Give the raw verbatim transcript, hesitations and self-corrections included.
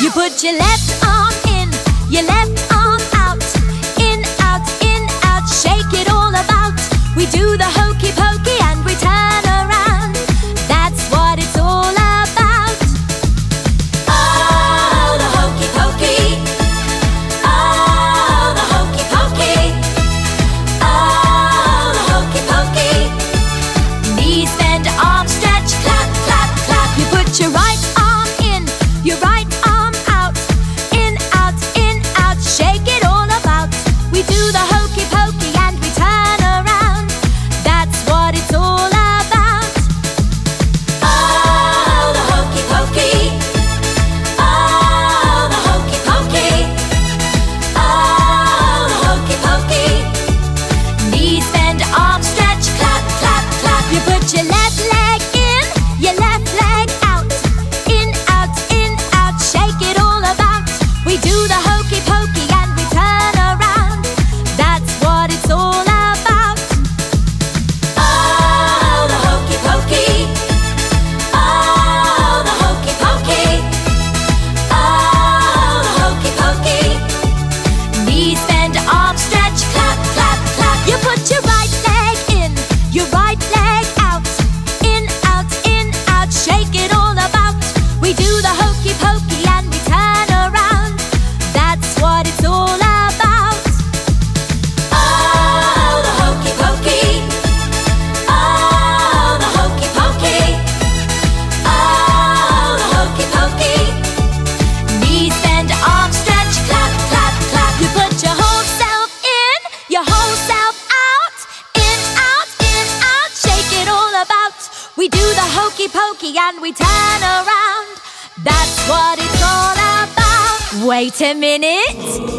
You put your left arm in, your left arm out. In, out, in, out, shake it all about. We do the hokey pokey and we turn around. That's what it's all about. Oh, the hokey pokey. Oh, the hokey pokey. Oh, the hokey pokey. Knees bend, arms stretch, clap, clap, clap. You put your right arm in, your right arm out. In, out, in, out, shake it all about. We do the hokey pokey and we turn around. That's what it's all about. Oh, the hokey pokey. Oh, the hokey pokey. Oh, the hokey pokey. Knees bend, arms stretch, clap, clap, clap. You put your left leg in, your left leg out. In, out, in, out, shake it all about. We do the hokey pokey and we turn around. That's what it's all about. Oh, the hokey pokey. Oh, the hokey pokey. Oh, the hokey pokey. Knees bend, arms stretch, clap, clap, clap. You put your right leg in, your right leg out. In, out, in, out, shake it all about. We do the hokey pokey and we turn around. That's what it's all about. Oh, the hokey pokey. Oh, the hokey pokey. Oh, the hokey pokey. Knees bend, arms stretch, clap, clap, clap. You put your whole self in, your whole self out. In, out, in, out, shake it all about. We do the hokey pokey and we turn around. That's what it's all about. Wait a minute.